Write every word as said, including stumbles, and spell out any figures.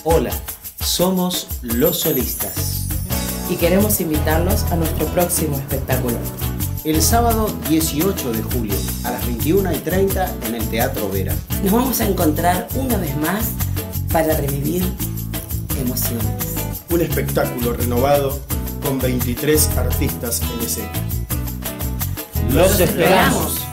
Hola, somos Los Solistas. Y queremos invitarlos a nuestro próximo espectáculo. El sábado dieciocho de julio, a las veintiuna y treinta en el Teatro Vera. Nos vamos a encontrar una vez más para revivir emociones. Un espectáculo renovado con veintitrés artistas en escena. ¡Los esperamos!